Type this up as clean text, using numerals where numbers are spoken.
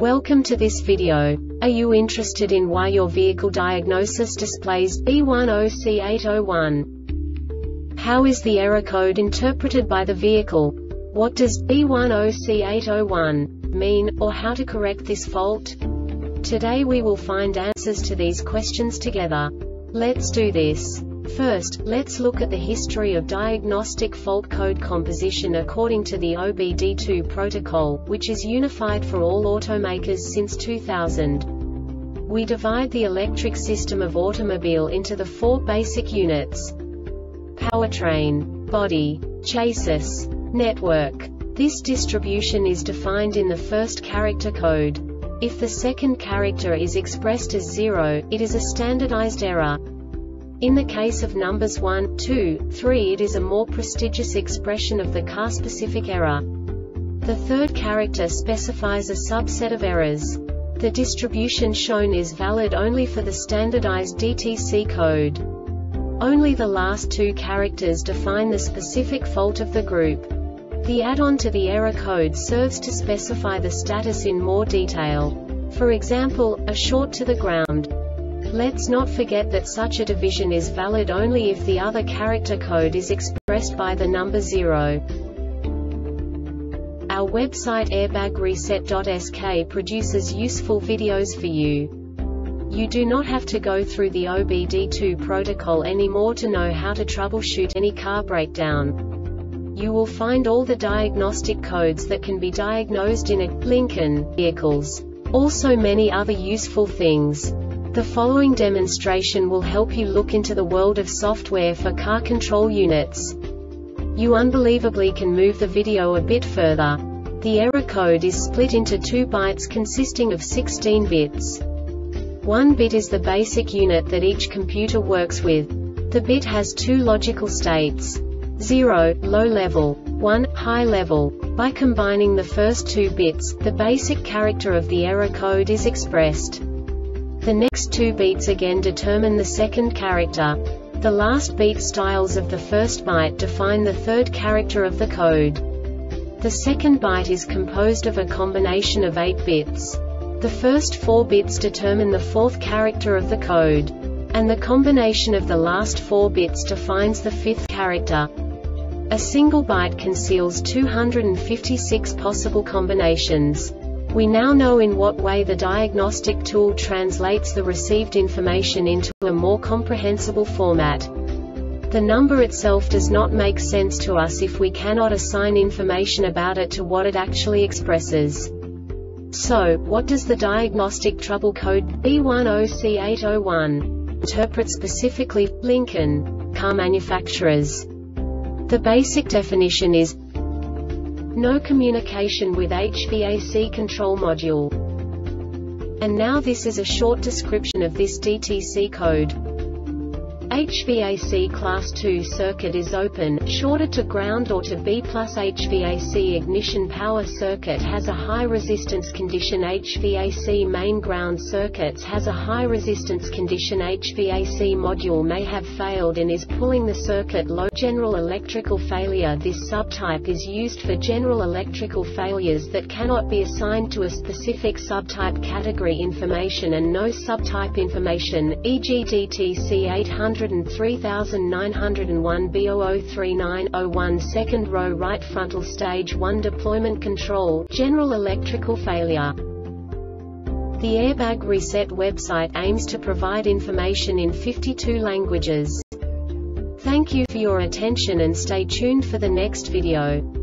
Welcome to this video. Are you interested in why your vehicle diagnosis displays B10C801? How is the error code interpreted by the vehicle? What does B10C801 mean, or how to correct this fault? Today we will find answers to these questions together. Let's do this. First, let's look at the history of diagnostic fault code composition according to the OBD2 protocol, which is unified for all automakers since 2000. We divide the electric system of automobile into the four basic units: powertrain, body, chassis, network. This distribution is defined in the first character code. If the second character is expressed as 0, it is a standardized error. In the case of numbers 1, 2, 3, it is a more prestigious expression of the car-specific error. The third character specifies a subset of errors. The distribution shown is valid only for the standardized DTC code. Only the last two characters define the specific fault of the group. The add-on to the error code serves to specify the status in more detail. For example, a short to the ground. Let's not forget that such a division is valid only if the other character code is expressed by the number 0. Our website airbagreset.sk produces useful videos for you. You do not have to go through the OBD2 protocol anymore to know how to troubleshoot any car breakdown. You will find all the diagnostic codes that can be diagnosed in a Lincoln vehicles. Also many other useful things. The following demonstration will help you look into the world of software for car control units. You unbelievably can move the video a bit further. The error code is split into 2 bytes consisting of 16 bits. 1 bit is the basic unit that each computer works with. The bit has 2 logical states: 0, low level, 1, high level. By combining the first 2 bits, the basic character of the error code is expressed. The next 2 beats again determine the second character. The last beat styles of the first byte define the third character of the code. The second byte is composed of a combination of 8 bits. The first 4 bits determine the fourth character of the code. And the combination of the last 4 bits defines the fifth character. A single byte conceals 256 possible combinations. We now know in what way the diagnostic tool translates the received information into a more comprehensible format. The number itself does not make sense to us if we cannot assign information about it to what it actually expresses. So, what does the diagnostic trouble code B10C801 interpret specifically for Lincoln car manufacturers? The basic definition is no communication with HVAC control module. And now this is a short description of this DTC code. HVAC Class 2 circuit is open, shorted to ground or to B+. HVAC ignition power circuit has a high resistance condition. HVAC main ground circuits has a high resistance condition. HVAC module may have failed and is pulling the circuit low. General electrical failure. This subtype is used for general electrical failures that cannot be assigned to a specific subtype category information and no subtype information, e.g. DTC 803,901 B003901 second row right frontal stage 1 deployment control, general electrical failure. The Airbag Reset website aims to provide information in 52 languages. Thank you for your attention and stay tuned for the next video.